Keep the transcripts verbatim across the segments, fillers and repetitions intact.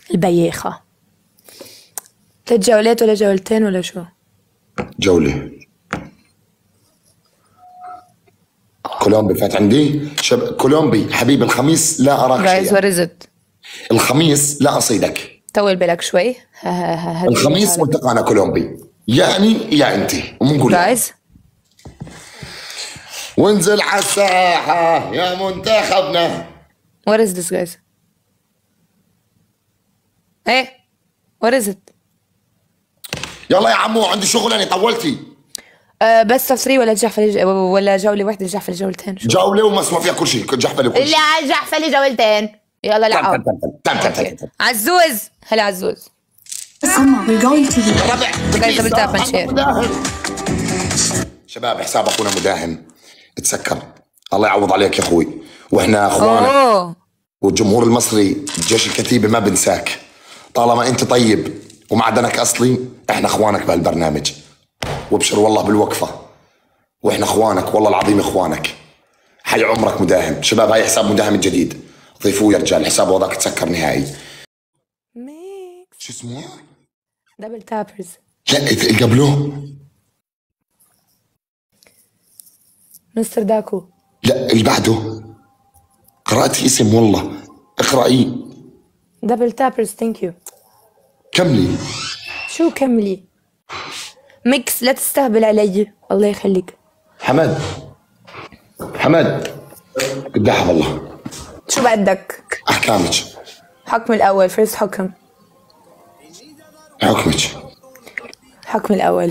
البياخة. ثلاث جولات ولا جولتين ولا شو؟ جولة. كولومبي فات عندي شب... كولومبي حبيب الخميس لا أراك جايز شيئا. ورزت الخميس لا أصيدك. طول بالك شوي. الخميس ملتقانا كولومبي، يعني يا أنت ومنقول جايز وانزل على الساحة يا منتخبنا. What is this guys؟ ايه What is it؟ يلا يا عمو عندي شغل أنا طولتي. أه بس ثري ولا جحفل ولا جولة واحدة جحفل جولتين؟ شو؟ جولة ومسموع فيها كل شيء، جحفل وكل شيء. لا جحفل جولتين. يلا العب. عزوز هلا عزوز. We're going to the ربع جايز دبل تاب شير. شباب حساب أخونا مداهم تسكر، الله يعوض عليك يا أخوي، وإحنا أخوانا اوه والجمهور المصري جيش الكتيبة ما بنساك، طالما أنت طيب ومعدنك أصلي إحنا أخوانك بهالبرنامج، وابشر والله بالوقفة، وإحنا أخوانك والله العظيم أخوانك. حي عمرك مداهم. شباب هاي حساب مداهم الجديد، ضيفوه يا رجال، حسابه هذاك تسكر نهائي. ميكس شو اسمه؟ دبل تابرز. لا قبله مستر داكو. لا اللي بعده قرأتي اسم والله، اقرأي. دبل تابرز ثانك يو. كملي. شو كملي؟ ميكس لا تستهبل علي الله يخليك. حمد حمد قداح والله. شو بدك؟ أحكامك. حكم الأول فيرست حكم. حكمك. الحكم الأول.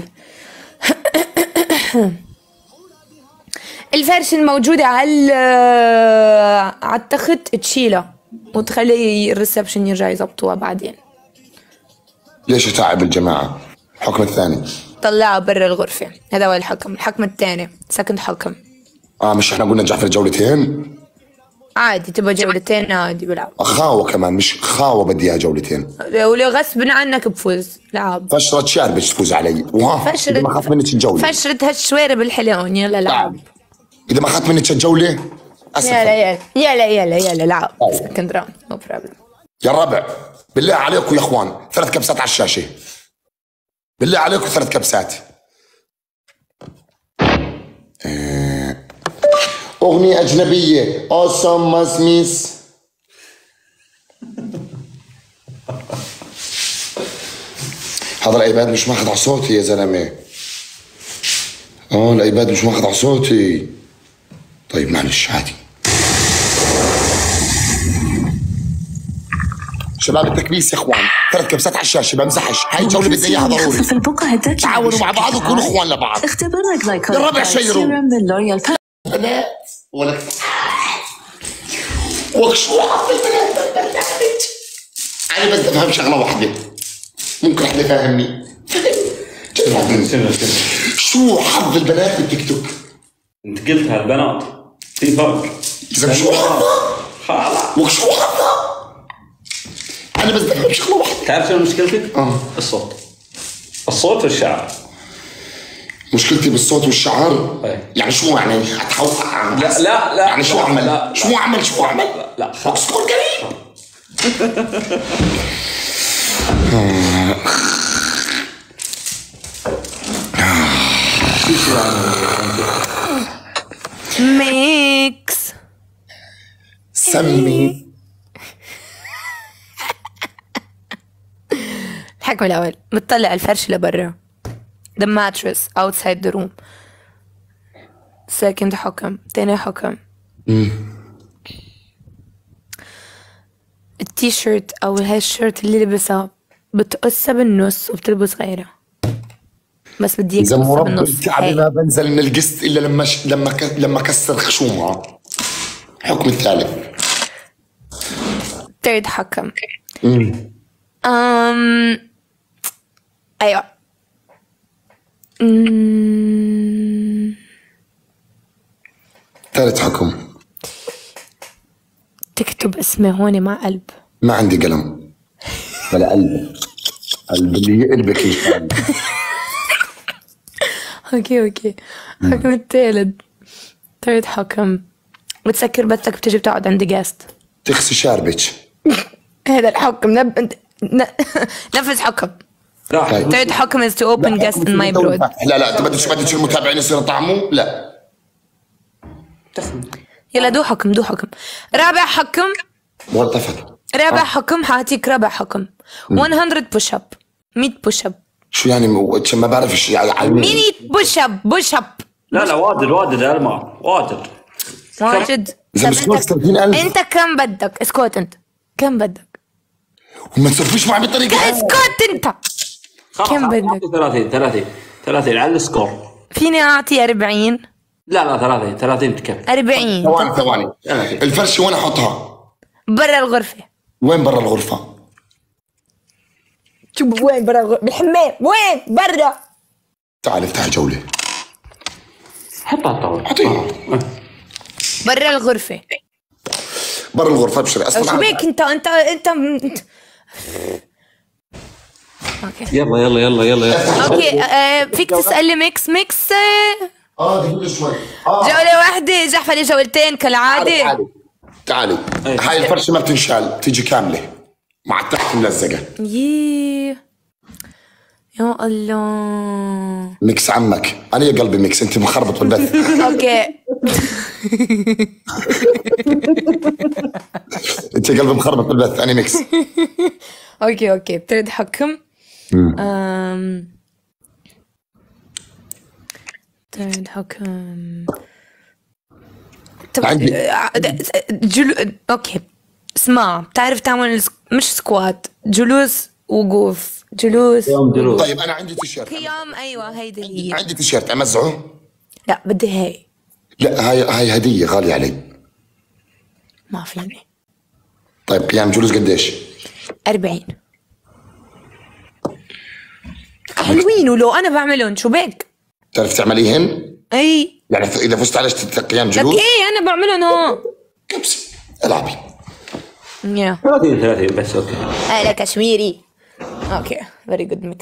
الفرشة الموجودة على على التخت تشيلها وتخلي الريسبشن يرجع يظبطوها بعدين. ليش تعب الجماعة؟ الحكم الثاني طلعها برا الغرفة. هذا هو الحكم. الحكم الثاني سكند حكم. اه مش احنا قلنا جعفر جولتين؟ عادي تبغى جولتين عادي بلعب. خاوة كمان مش خاوة بدي اياها جولتين. ولو غصب عنك بفوز لعب. فشرة شاربش تفوز علي وها فشرة اذا ما اخذت منك الجولة. فشرة هالشوارب الحلوين يلا لعب. اذا ما اخذت منك الجولة اسف. يلا يلا يلا يلا يلا لعب. سكند راوند نو بروبلم. يا الربع بالله عليكم يا اخوان ثلاث كبسات على الشاشة، بالله عليكم ثلاث كبسات. آه. أغنية أجنبية أوسم سميث. هذا الأيباد مش ماخذ على صوتي يا زلمة. اه الأيباد مش ماخذ على صوتي. طيب معلش عادي. شباب التكبيس يا اخوان ثلاث كبسات على الشاشه بمزحش، هاي الجوله بدي اياها ضروري. تعاونوا مع بعض وكونوا اخوان لبعض. اختبرنا جلايكول يا ربع شيروا من لوريال بنات ولك وشو البرنامج. انا بس افهم شغله واحده، ممكن حد يفهمني؟ شو حظ البنات بالتيك توك؟ انت قلتها البنات في فرق. اذا شو حظها؟ وشو حظها؟ انا بس بفهم شغله واحده. تعرف شنو مشكلتك؟ اه الصوت. الصوت والشعر. مشكلتي بالصوت والشعر؟ ايه. يعني شو يعني اتحول؟ لا لا لا يعني شو لا اعمل؟ لا شو اعمل شو اعمل؟ لا لا خلاص اسكت قليل. ميكس سمي. الحكم الأول بتطلع الفرش لبرا. The mattress outside the room. second حكم. تاني حكم التيشيرت أو هاي الشيرت اللي لبسها بتقصها بالنص وبتلبس غيرها، بس بدي إذا اياك تقصها مربي بالنص. الكعبة ما بنزل من القسط إلا لما ش... لما ك... لما كسر خشومها. الحكم الثالث third حكم. أم أيوة. أمم ثالث حكم تكتب اسمي هون مع قلب. ما عندي قلم ولا قلب. قلب اللي يقلبك يشتغل. اوكي اوكي. حكم الثالث ثالث حكم بتسكر بثك بتجي بتقعد عند جاست تخسي شاربك. هذا الحكم نب انت ن- نفذ حكم. لا third حكم is to open guest in my brood. لا لا، انت بدك بدك المتابعين يصيروا طعمه؟ لا. يلا دو حكم دو حكم. رابع حكم. والتفت. رابع حكم حاعطيك رابع حكم. مية push up. مية push up. شو يعني م- ما بعرف ايش يعني. مية push up push up. لا لا واجد واجد يا الماء واجد. واجد. اذا مسكوك ثلاثين ألف. انت كم بدك؟ اسكت انت. كم بدك؟ وما تسولفيش معي بالطريقه هاي. اسكت انت. خلاص كم بدك؟ أعطي ثلاثين ثلاثين ثلاثين على السكور. فيني اعطي أربعين. لا لا ثلاثين ثلاثين تكفي. أربعين. ثواني ثواني. الفرشه وين احطها؟ برا الغرفة. وين برا الغرفه؟ شوف وين برا الغرفة؟ بالحمام. وين؟ برا. تعال افتح جوله. حطها على الطاولة. اعطيه. برا الغرفة. برا الغرفه ابشري اصلا. شو بيك انت انت انت انت اوكي يلا يلا يلا يلا يلا. اوكي. آه، فيك تسألي ميكس ميكس. آه، اه دقيقه شوي. اه جولة واحدة جحفة لي جولتين كالعادة. تعالي تعالي. هاي الفرشه ما بتنشال، تيجي كامله مع التحت ملزقه. ييه يا الله. ميكس عمك. انا يا قلبي ميكس، انت مخربط بالبث. اوكي. انت يا قلبي مخربط بالبث، انا ميكس. اوكي اوكي بترد حكم. أم... بترد حكم. طب عندي- آه، جلو... اوكي اسمع، بتعرف تعمل سك- مش سكوات، جلوس وقوف. جلوس يوم جلوس. طيب انا عندي تيشيرت. قيام. ايوه هيدي هي. عندي تيشيرت امزعه. لا بدي هي. لا هاي هاي هديه غاليه علي. ما فيني. طيب قيام جلوس قديش؟ أربعين. حلوين ولو انا بعملهم شو بك؟ بتعرف تعمليهن؟ اي يعني اذا فزت على اشت- قيام لك جلوس ايه انا بعملهم هون. كبسي العبي. يا ثلاثين ثلاثين بس اوكي. هلا كشميري. اوكي فيري جود ميكس.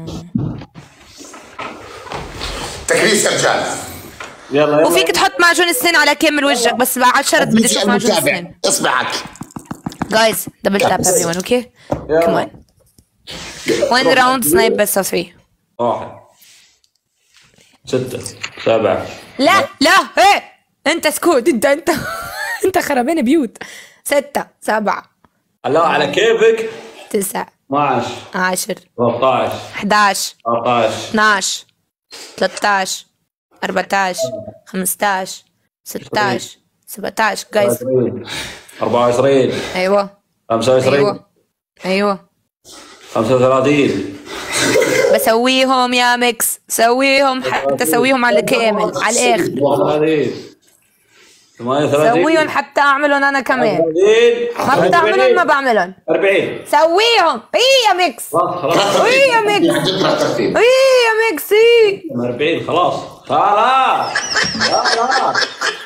تكريس يا رجال. يلا يلا. وفيك تحط معجون السن على كامل وجهك، بس بعد شرط بدي اشوف معجون المتابع السن. اصبعك. جايز دبل تاب everyone. اوكي كمان وين راوند سنايب بس ثري. واحد ستة سبعة. لا لا ايه انت سكوت. انت انت انت خربان بيوت. ستة سبعة لا على كيفك. تسعة اثناعش عشر ثلاثة عشر حداش أربعة عشر اثناش ثلاثتاش أربعتاش خمستاش ستاش سبعتاش. جايز أربعة وعشرين ايوه خمسة وعشرين ايوه ايوه خمسة وثلاثين. بسويهم يا ميكس. سويهم حتى سويهم على كامل على الاخر. ثمانية وثلاثين. سويهم حتى اعملهم انا كمان. ما بتعملهم ما بعملهم. أربعين. سويهم. ايه يا ميكس. خلاص ايه يا ميكس. ترتيب. ايه يا ميكس. ايه أربعين خلاص خلاص خلاص.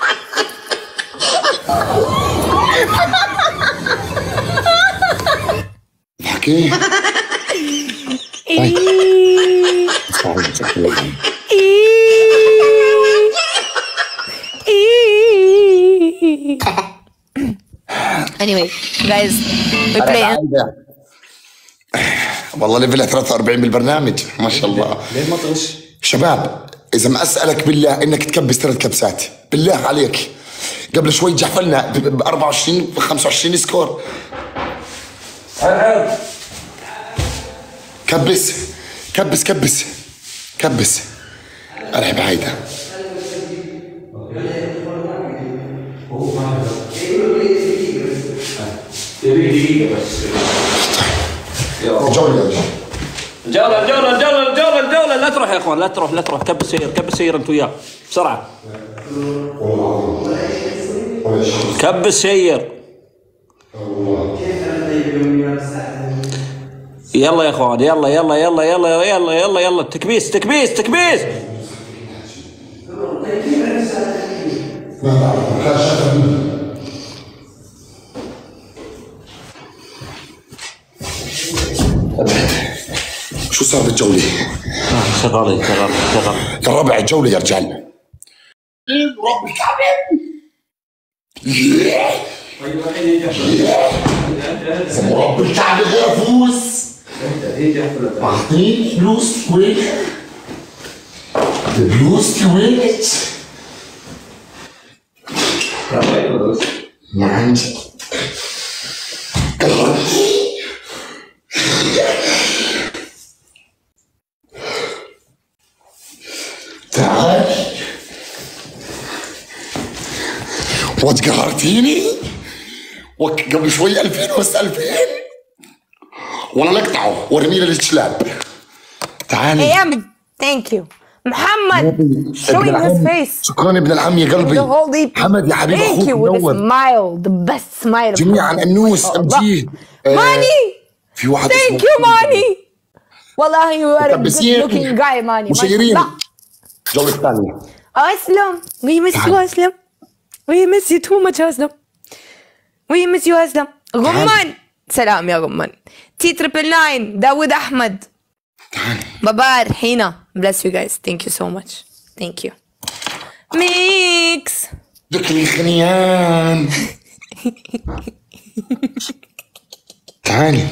حكي. ايه ايه. anyway guys we play. والله ليفل ثلاثة وأربعين بالبرنامج ما شاء الله. ليه ما تغش؟ شباب اذا ما اسالك بالله انك تكبس ثلاث كبسات بالله عليك. قبل شوي جحفلنا ب أربعة وعشرين ب خمسة وعشرين سكور. كبس كبس كبس كبس. ارحب هيدا. جولة الجولة الجولة الجولة الجولة الجولة. لا تروح يا اخوان لا تروح لا تروح. كبس سير كبس سير انت وياه بسرعة. كبس سير. يلا يا اخوان يلا يلا يلا يلا يلا يلا يلا. تكبيس تكبيس تكبيس. شو صار بالجولة؟ شغالين شغال شغال. الربع الجولة يا رجال. رب الكعبة. رب الكعبة بفوز. أعطيني فلوس وين؟ فلوسي وين؟ ما عندي. تعال وتقهرتيني وك قبل شوي ألفين وهسه ألفين والله نقطعه وارميه للكلاب. تعالي Hey, Ahmed, thank you. محمد, showing his face. شكرا ابن العم يا قلبي. محمد يا حبيبي Thank اخوك you with a منور. smile, the best smile. جميعا انوس امجيد. ماني. في واحد Thank you ماني. والله you are a good مكبسين. looking guy ماني. مشيرين. جو الثاني. أسلم. We miss you أسلم. We miss you too much أسلم. We miss you أسلم. غمان. سلام يا غمان. تي تريبل ناين داود أحمد. بابار حينا. Bless you guys. Thank you so much. Thank you. ميكس. ذكري خنيان. تعالي.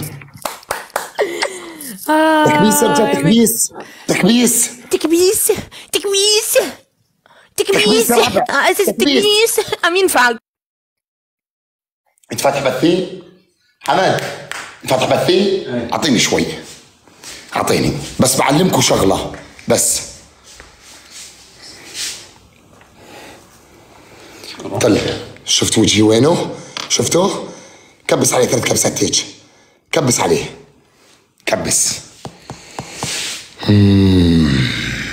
تكبيس رجع تكبيس. تكبيس. تكبيس. تكبيس. تكبيس. أساس تكبيس. أمين فعل. أنت فاتح بثي؟ حمد أنت فاتح بثي؟ أعطيني شوي. أعطيني بس بعلمكم شغلة بس. طلع شفت وجهي وينه؟ شفتوه؟ كبس عليه ثلاث كبسات هيك. كبس عليه. كبس. مم.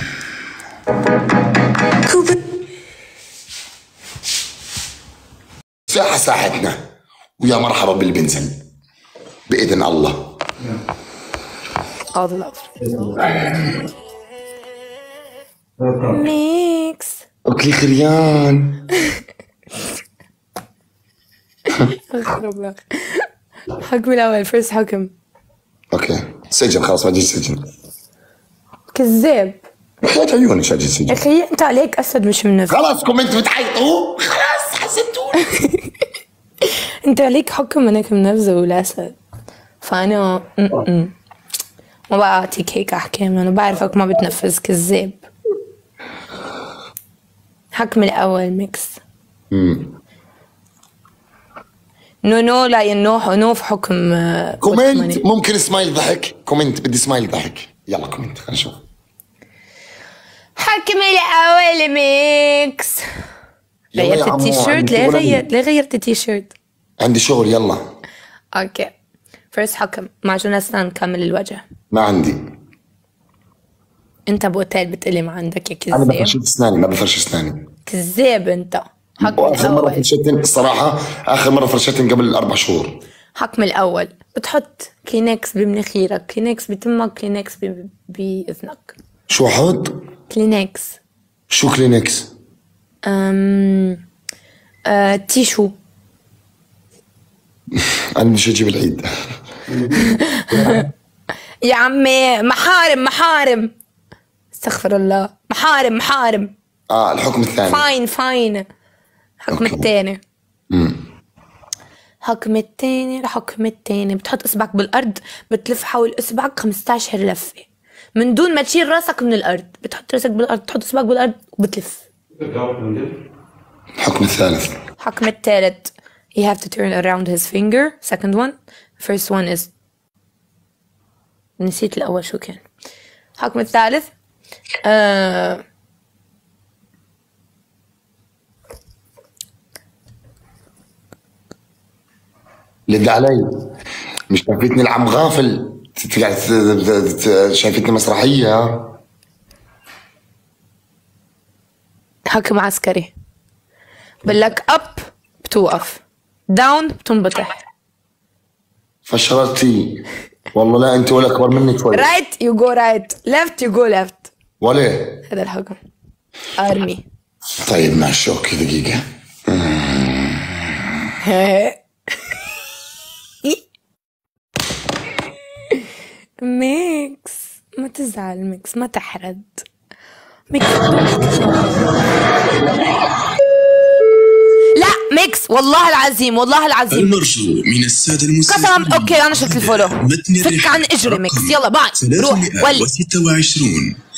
ساحة ساحتنا ويا مرحبا بالبنزين بإذن الله. All the love. ميكس. أكلي خريان. حكم الأول first حكم. أوكي سجن خلاص ما أجي سجن. كذاب. لا عيونك أجي سجن. يا أخي أنت عليك أسد مش من نفسك. خلاص كومنت بتعيطوا خلاص حسيتوا. أنت عليك حكم أنك من نفسه ولا أسد. فأنا م-م. ما بعطيك هيك أحكام أنا بعرفك ما بتنفذ كذاب. حكم الأول ميكس. امم نو نو لا ينو نو في حكم. كومنت ممكن سمايل ضحك. كومنت بدي سمايل ضحك. يلا كومنت خلينا نشوف. حكم الأول ميكس. غيرت التيشيرت. ليه غيرت ليه غيرت التيشيرت؟ عندي شغل يلا. اوكي فيرست حكم معجون اسنان كامل الوجه. ما عندي. انت بوتيل بتقلي ما عندك يا انا كذاب. بفرش اسناني ما بفرش اسناني. كذاب انت. حكم واخر مره الأول. فرشتن الصراحه اخر مره فرشتن قبل اربع شهور. حكم الأول بتحط كلينكس بمناخيرك، كلينكس بتمك، كلينكس ب- بإذنك. شو احط؟ كلينكس. شو كلينكس؟ أم... أه... تيشو. انا بدي اجيب العيد. يا عمي محارم محارم. استغفر الله. محارم محارم. اه الحكم الثاني. فاين فاين. حكم أوكي. الثاني. امم حكم التاني الحكم التاني بتحط اصبعك بالارض، بتلف حول اصبعك خمستاشر لفه من دون ما تشيل راسك من الارض. بتحط راسك بالارض، تحط اصبعك بالارض وبتلف. الحكم الثالث. الحكم الثالث you have to turn around his finger. second one. first one is نسيت الاول شو كان. الحكم الثالث آه... لد علي مش شايفتني العم غافل. قاعد شايفتني مسرحيه. حكم عسكري. بقلك اب بتوقف، داون بتنبطح. فشرتي والله. لا انت ولا اكبر منك شوي. رايت يو جو رايت، ليفت يو جو ليفت. ولا هذا الحكم. ارمي. طيب ماشي اوكي دقيقه. ميكس ما تزعل ميكس، ما تحرد ميكس. لا ميكس والله العظيم والله العظيم. المرجو من السادة المسلمين قسما اوكي انا شفت الفولو. متن فك عن اجري ميكس. يلا باي روح ولي ثلاثمئة وستة وعشرون